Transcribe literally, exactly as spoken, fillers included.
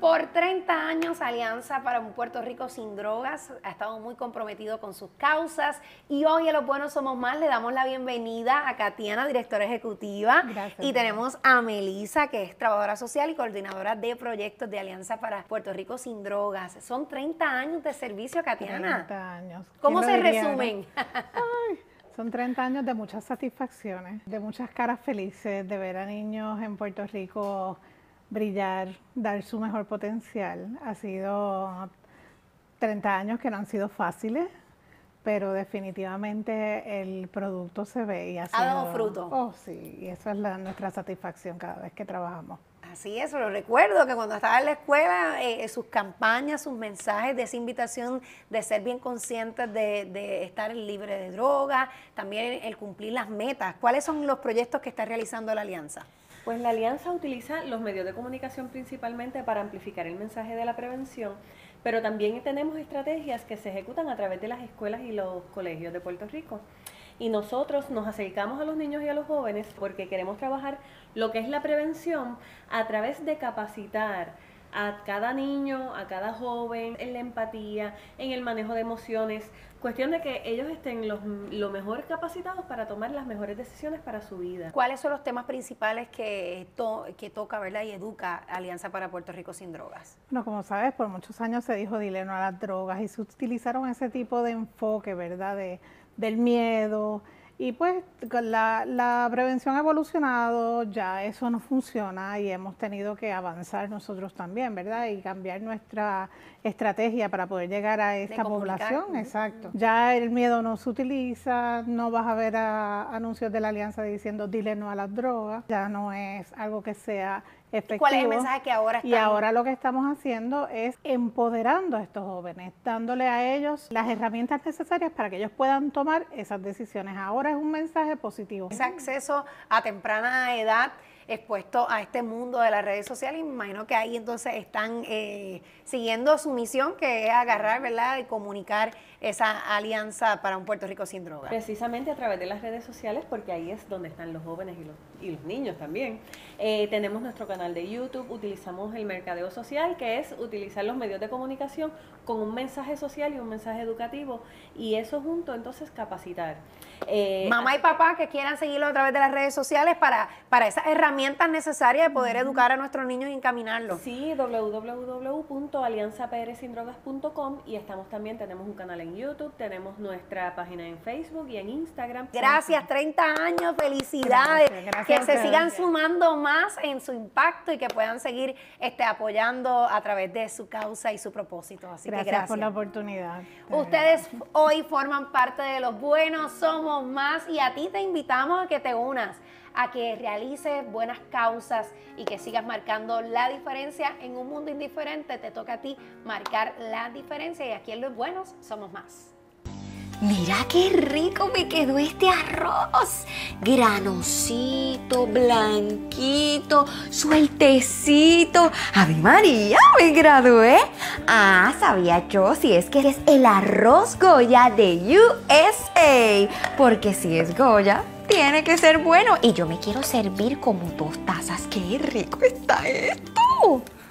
Por treinta años, Alianza para un Puerto Rico sin drogas ha estado muy comprometido con sus causas y hoy en Los Buenos Somos Más le damos la bienvenida a Katiana, directora ejecutiva. Gracias. Y tenemos a Melissa, que es trabajadora social y coordinadora de proyectos de Alianza para Puerto Rico sin drogas. Son treinta años de servicio, Katiana. treinta años. ¿Cómo se diría, resumen? Ay, son treinta años de muchas satisfacciones, de muchas caras felices, de ver a niños en Puerto Rico brillar, dar su mejor potencial. Ha sido treinta años que no han sido fáciles, pero definitivamente el producto se ve y ha, ha sido, dado fruto. Oh, sí, y esa es la, nuestra satisfacción cada vez que trabajamos. Así es, lo recuerdo que cuando estaba en la escuela, eh, sus campañas, sus mensajes de esa invitación de ser bien conscientes de, de estar libre de droga, también el cumplir las metas. ¿Cuáles son los proyectos que está realizando la Alianza? Pues la Alianza utiliza los medios de comunicación principalmente para amplificar el mensaje de la prevención, pero también tenemos estrategias que se ejecutan a través de las escuelas y los colegios de Puerto Rico. Y nosotros nos acercamos a los niños y a los jóvenes porque queremos trabajar lo que es la prevención a través de capacitar a cada niño, a cada joven, en la empatía, en el manejo de emociones, cuestión de que ellos estén los, lo mejor capacitados para tomar las mejores decisiones para su vida. ¿Cuáles son los temas principales que, to, que toca, verdad, y educa Alianza para Puerto Rico sin drogas? Bueno, como sabes, por muchos años se dijo dile no a las drogas y se utilizaron ese tipo de enfoque, ¿verdad?, de, del miedo. Y pues la, la prevención ha evolucionado, ya eso no funciona y hemos tenido que avanzar nosotros también, ¿verdad? Y cambiar nuestra estrategia para poder llegar a esta población. Exacto. Ya el miedo no se utiliza, no vas a ver a, anuncios de la Alianza diciendo dile no a las drogas, ya no es algo que sea efectivo. ¿Cuál es el mensaje que ahora están? Y ahora lo que estamos haciendo es empoderando a estos jóvenes, dándole a ellos las herramientas necesarias para que ellos puedan tomar esas decisiones. Ahora es un mensaje positivo. Ese acceso a temprana edad expuesto a este mundo de las redes sociales, y me imagino que ahí entonces están eh, siguiendo su misión, que es agarrar, ¿verdad?, y comunicar esa alianza para un Puerto Rico sin drogas. Precisamente a través de las redes sociales, porque ahí es donde están los jóvenes y los, y los niños también. Eh, tenemos nuestro canal de YouTube, utilizamos el mercadeo social, que es utilizar los medios de comunicación con un mensaje social y un mensaje educativo, y eso junto entonces capacitar. Eh, Mamá y papá que quieran seguirlo a través de las redes sociales para, para esas herramientas necesarias de poder educar a nuestros niños y encaminarlos. Sí, w w w punto alianza p r sin drogas punto com, y estamos también, tenemos un canal en YouTube, tenemos nuestra página en Facebook y en Instagram. Gracias, treinta años, felicidades, gracias, gracias, que se gracias. sigan sumando más en su impacto y que puedan seguir este, apoyando a través de su causa y su propósito. Así Gracias, que gracias por la oportunidad. Ustedes hoy forman parte de Los Buenos Somos Más y a ti te invitamos a que te unas, a que realices buenas causas y que sigas marcando la diferencia. En un mundo indiferente te toca a ti marcar la diferencia y aquí en Los Buenos Somos Más. Mira qué rico me quedó este arroz. Granosito, blanquito, sueltecito. ¡Ave María! ¡Me gradué! Ah, sabía yo, si es que es el arroz Goya de U S A. Porque si es Goya, tiene que ser bueno. Y yo me quiero servir como dos tazas. ¡Qué rico está esto!